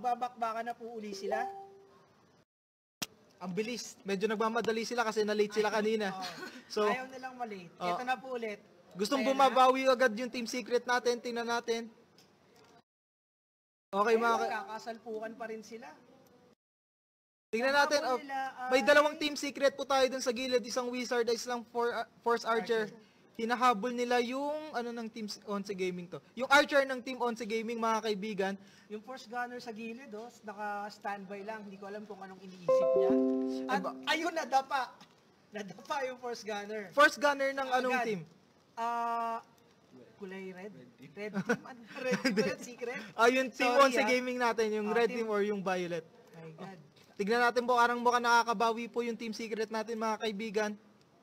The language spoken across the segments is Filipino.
Magbabakbakan na po uli sila. Ang bilis. Medyo nagmamadali sila kasi na-late sila kanina. So, Ayaw nilang malate. Ito na po ulit. gustong Ayan bumabawi agad yung Team Secret natin. Tingnan natin. Okay, Kakasalpukan pa rin sila. tingnan natin. Oh, may dalawang Team Secret po tayo dun sa gilid. Isang Wizard, isang Force Archer. Hinahabol nila yung ano ng Team Once Gaming to. Yung Archer ng Team Once Gaming, mga kaibigan. Yung Force Gunner sa gilid, naka-standby lang. Hindi ko alam kung anong iniisip niya. At ayun, nadapa. Nadapa yung Force Gunner. Force Gunner ng anong team? Kulay red? Red team? Ano? Red team ba? Secret? Yung Team Once Gaming natin, yung Red Team or yung Violet. My God. Tignan natin po, karang mukha nakakabawi po yung Team Secret natin, mga kaibigan.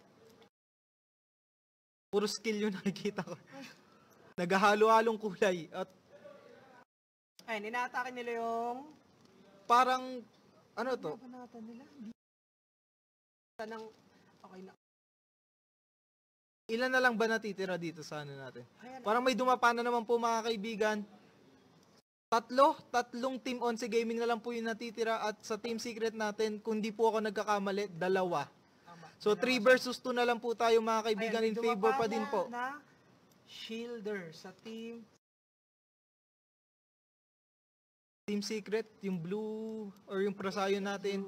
Puro skill yung nakikita ko. Naghahalo-halong kulay. At Ayun, inaatake nila yung... parang, ano to? Banatan nila. Okay na. Ilan na lang ba natitira dito sa ano natin? Ayan. Parang may dumapa na naman po, mga kaibigan. Tatlong Team Once Gaming na lang po yung natitira. At sa Team Secret natin, kung di po ako nagkakamali, 2. So 3 versus 2 na lang po tayo, mga kaibigan, in favor pa din po. Na Shielder sa Team Secret, yung blue or yung Prosayo natin.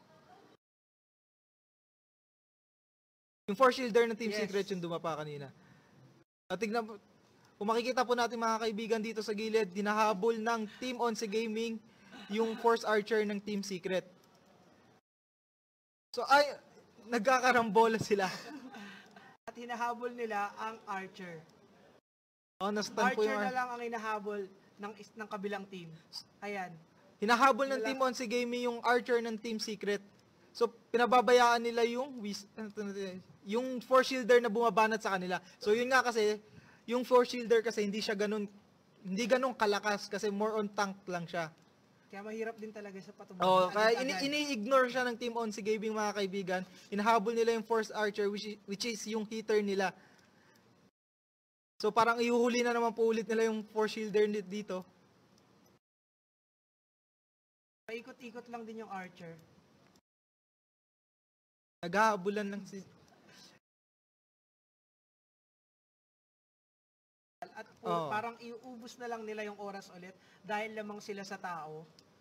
Yung 4 Shielder ng Team Secret yung dumapa kanina. At tignan po, kung makikita po natin, mga kaibigan, dito sa gilid, dinahabol ng Team Once Gaming yung Force Archer ng Team Secret. So nagkakarambola sila. At hinahabol nila ang Archer. Na-stun po yung Archer na lang ang hinahabol ng kabilang team. Ayan. Hinahabol ng Team Once Gaming yung Archer ng Team Secret. So, pinababayaan nila yung 4 Shielder na bumabanat sa kanila. So, yun nga kasi, yung 4 Shielder kasi hindi ganun kalakas kasi more on tank lang siya. Kaya mahirap din talaga sa patubuhan. Kaya ini-ignore siya ng Team Once Gaming, mga kaibigan. Hinahabol nila yung Force Archer, which is yung hitter nila. So parang ihuhuli na naman po ulit nila yung 4 Shielder dito. Paikot-ikot lang din yung Archer. Naghahabulan lang si... At parang iubos na lang nila yung oras ulit dahil lamang sila sa tao.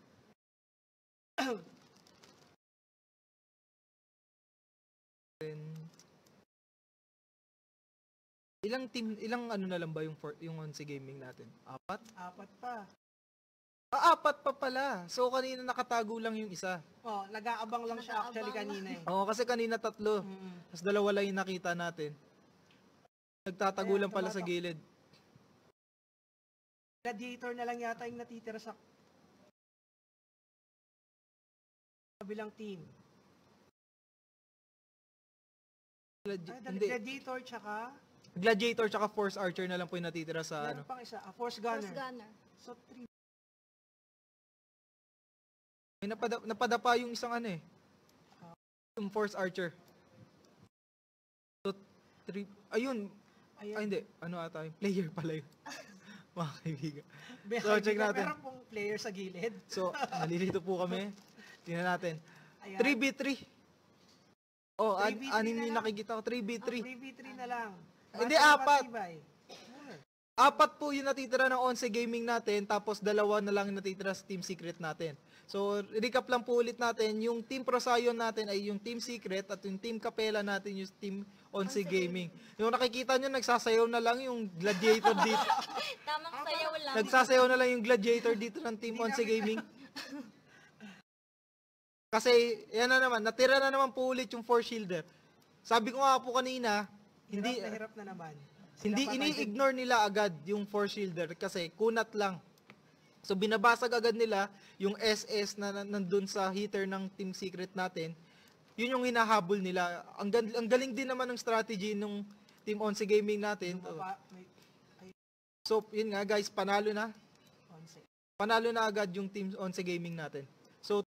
Ilang ano na lang ba yung Once Gaming natin? 4? 4 pa. 4 pa pala. So kanina nakatago lang yung isa. Nag-aabang lang siya actually kanina eh. Kasi kanina 3. Tapos 2 lang yung nakita natin. Nagtatago lang pala sa gilid. Gladiator na lang yata yung natitira sa kabilang team. Gladiator tsaka Force Archer na lang po yung natitira sa Meron pang isa, Force Gunner. So 3. May napadapa yung isang yung Force Archer. So 3. Ayun. Ay hindi. Ano ata yung player pala yun. Mga kaibigan. So check natin. Meron pong player sa gilid. So nalilito po kami. Tingnan natin. 3v3. 3v3 anim yung nakikita ko. 3v3. 3v3 na lang. Hindi, 4 po yung natitira ng Once Gaming natin, tapos 2 na lang yung natitira sa Team Secret natin. So, recap lang po ulit natin, yung Team Prosayon natin ay yung Team Secret at yung Team Capella natin yung Team Once Gaming. Yung nakikita nyo, nagsasayaw na lang yung Gladiator dito. Tamang sayaw lang. Nagsasayaw na lang yung Gladiator dito ng Team Once Gaming. Kasi, yan na naman, natira na naman po ulit yung 4 Shielder. Sabi ko nga po kanina, hirap na naman. Hindi ini-ignore nila agad yung 4 Shielder kasi kunat lang. So binabasag agad nila yung SS na nandun sa hitter ng Team Secret natin. Yun yung hinahabol nila. Ang galing din naman ng strategy ng Team Once Gaming natin. So yun nga guys, panalo na. Panalo na agad yung Team Once Gaming natin. So